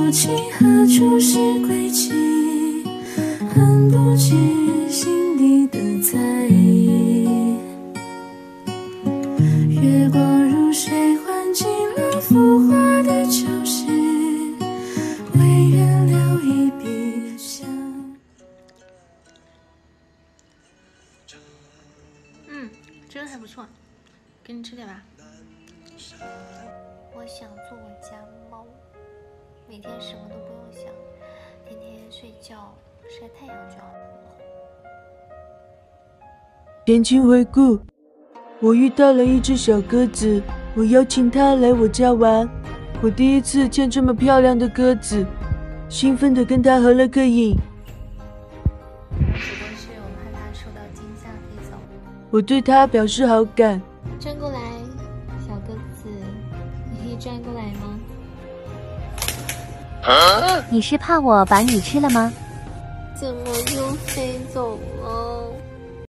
不清何处是归期，恨不知心底的在意。月光如水，换尽了浮华的旧事，为人留一笔香。 真的还不错，给你吃点吧。 我想做我家猫，每天什么都不用想，天天睡觉晒太阳就好了。 前情回顾，我遇到了一只小鸽子，我邀请它来我家玩。我第一次见这么漂亮的鸽子，兴奋地跟它合了个影。 只不过是我怕它受到惊吓飞走。 我对它表示好感。 转过来，小鸽子，你可以转过来吗？ 你是怕我把你吃了吗？ 怎么就飞走了？